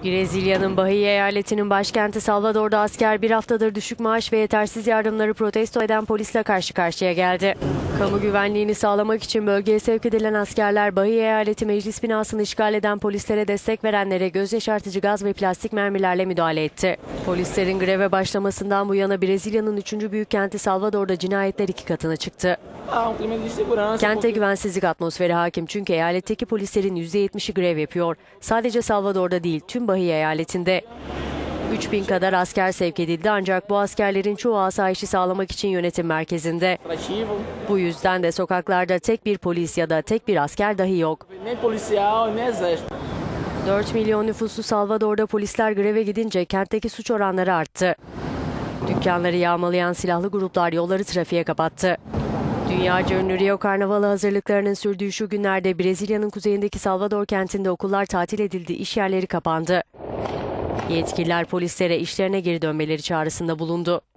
Brezilya'nın Bahia eyaletinin başkenti Salvador'da asker bir haftadır düşük maaş ve yetersiz yardımları protesto eden polisle karşı karşıya geldi. Kamu güvenliğini sağlamak için bölgeye sevk edilen askerler Bahia eyaleti meclis binasını işgal eden polislere destek verenlere göz yaşartıcı gaz ve plastik mermilerle müdahale etti. Polislerin greve başlamasından bu yana Brezilya'nın 3. büyük kenti Salvador'da cinayetler 2 katına çıktı. Kente güvensizlik atmosferi hakim çünkü eyaletteki polislerin %70'i grev yapıyor. Sadece Salvador'da değil, tüm Bahia eyaletinde. 3000 kadar asker sevk edildi ancak bu askerlerin çoğu asayişi sağlamak için yönetim merkezinde. Bu yüzden de sokaklarda tek bir polis ya da tek bir asker dahi yok. 4 milyon nüfuslu Salvador'da polisler greve gidince kentteki suç oranları arttı. Dükkanları yağmalayan silahlı gruplar yolları trafiğe kapattı. Dünyaca ünlü Rio Karnavalı hazırlıklarının sürdüğü şu günlerde Brezilya'nın kuzeyindeki Salvador kentinde okullar tatil edildi, iş yerleri kapandı. Yetkililer polislere işlerine geri dönmeleri çağrısında bulundu.